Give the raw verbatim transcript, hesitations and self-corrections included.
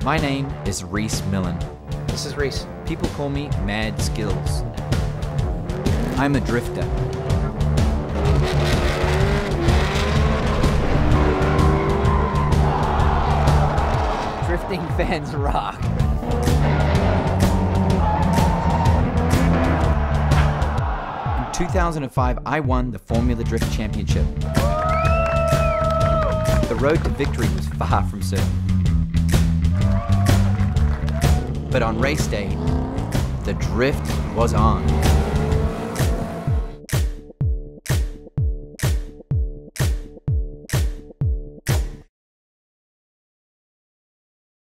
My name is Rhys Millen. This is Rhys. People call me Mad Skills. I'm a drifter. Drifting fans rock. In two thousand five, I won the Formula Drift Championship. The road to victory was far from certain. But on race day, the drift was on.